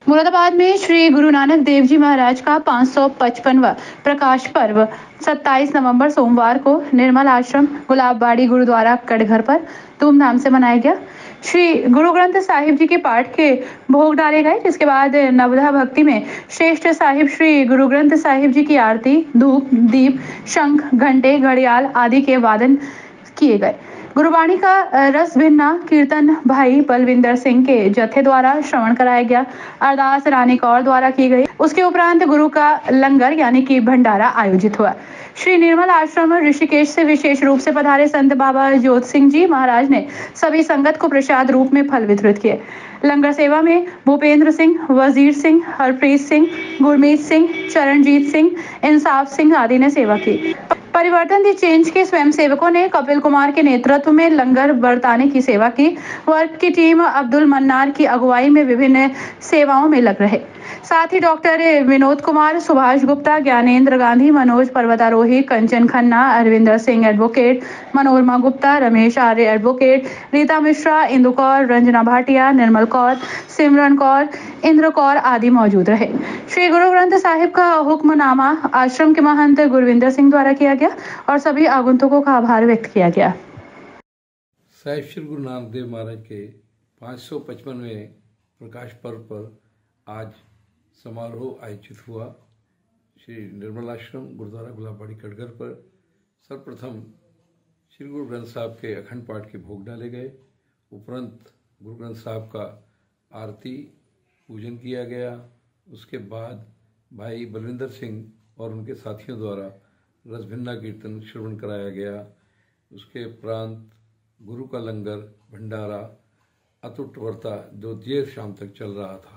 मुरादाबाद में श्री गुरु नानक देव जी महाराज का 555वां प्रकाश पर्व 27 नवंबर सोमवार को निर्मल आश्रम गुलाबबाड़ी गुरुद्वारा कटघर पर धूमधाम से मनाया गया। श्री गुरु ग्रंथ साहिब जी के पाठ के भोग डाले गए, जिसके बाद नवधा भक्ति में श्रेष्ठ साहिब श्री गुरु ग्रंथ साहिब जी की आरती, धूप, दीप, शंख, घंटे, घड़ियाल आदि के वादन किए गए। गुरुवाणी का रस भिन्ना कीर्तन भाई बलविंदर सिंह के जत्थे द्वारा श्रवण कराया गया। अरदास रानी कौर द्वारा की गई। उसके उपरांत गुरु का लंगर यानी कि भंडारा आयोजित हुआ। श्री निर्मल आश्रम ऋषिकेश से विशेष रूप से पधारे संत बाबा जोत सिंह जी महाराज ने सभी संगत को प्रसाद रूप में फल वितरित किए। लंगर सेवा में भूपेंद्र सिंह, वजीर सिंह, हरप्रीत सिंह, गुरमीत सिंह, चरणजीत सिंह, इंसाफ सिंह आदि ने सेवा की। परिवर्तन दी चेंज के स्वयंसेवकों ने कपिल कुमार के नेतृत्व में लंगर बरताने की सेवा की। वर्क की टीम अब्दुल मन्नार की अगुवाई में विभिन्न सेवाओं में लग रहे। साथ ही डॉक्टर विनोद कुमार, सुभाष गुप्ता, ज्ञानेंद्र गांधी, मनोज पर्वतारोही, कंचन खन्ना, अरविंदर सिंह एडवोकेट, मनोरमा गुप्ता, रमेश आर्य एडवोकेट, रीता मिश्रा, इंदु कौर, रंजना भाटिया, निर्मल कौर, सिमरन कौर, इंद्र कौर आदि मौजूद रहे। श्री गुरु ग्रंथ साहिब का हुक्मनामा आश्रम के महंत गुरविंदर सिंह द्वारा किया गया और सभी आगंतुकों का आभार व्यक्त किया गया। साहिब श्री गुरु नानक देव महाराज के 555वें प्रकाश पर्व पर आज समारोह आयोजित हुआ। श्री निर्मल आश्रम गुरुद्वारा गुलाबबाड़ी कटघर पर सर्वप्रथम श्री गुरु ग्रंथ साहब के अखंड पाठ के भोग डाले गए। उपरंत गुरु ग्रंथ साहब का आरती पूजन किया गया। उसके बाद भाई बलविंदर सिंह और उनके साथियों द्वारा रसभिन्ना कीर्तन श्रवण कराया गया। उसके उपरांत गुरु का लंगर भंडारा अटूट वर्ता जो देर शाम तक चल रहा था।